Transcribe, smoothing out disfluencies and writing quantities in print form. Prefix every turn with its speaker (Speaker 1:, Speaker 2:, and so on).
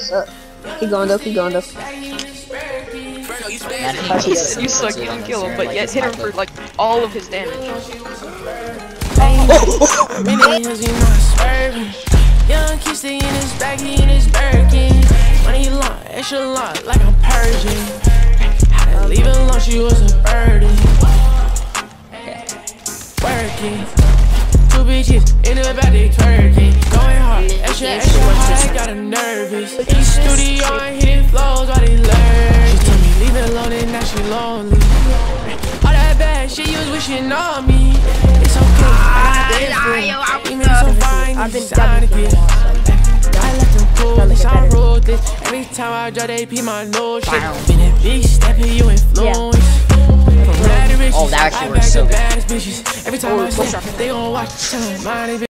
Speaker 1: Keep going though, keep going though.
Speaker 2: You suck, you don't kill him, but yet hit him for like all of his damage.
Speaker 3: Young kid stay in his bag, he in his Birkin. Money long, extra long, like I'm Persian. Had to leave it alone, she was a burden. Working. Two bitches in the back, they twerking. Going hard, extra hard, I got her nervous. In the studio, I'm hitting flows while they learn. She told me leave it alone and now she lonely. All that bad shit you was wishing on me. It's okay, I got so fine, I've been down to get. I let them cool, I'm ruthless. Every time I drop, they pee my nose. Shit, been a big step in you influence.
Speaker 4: Oh, that actually works so good.
Speaker 3: Every time I step, they gon' watch.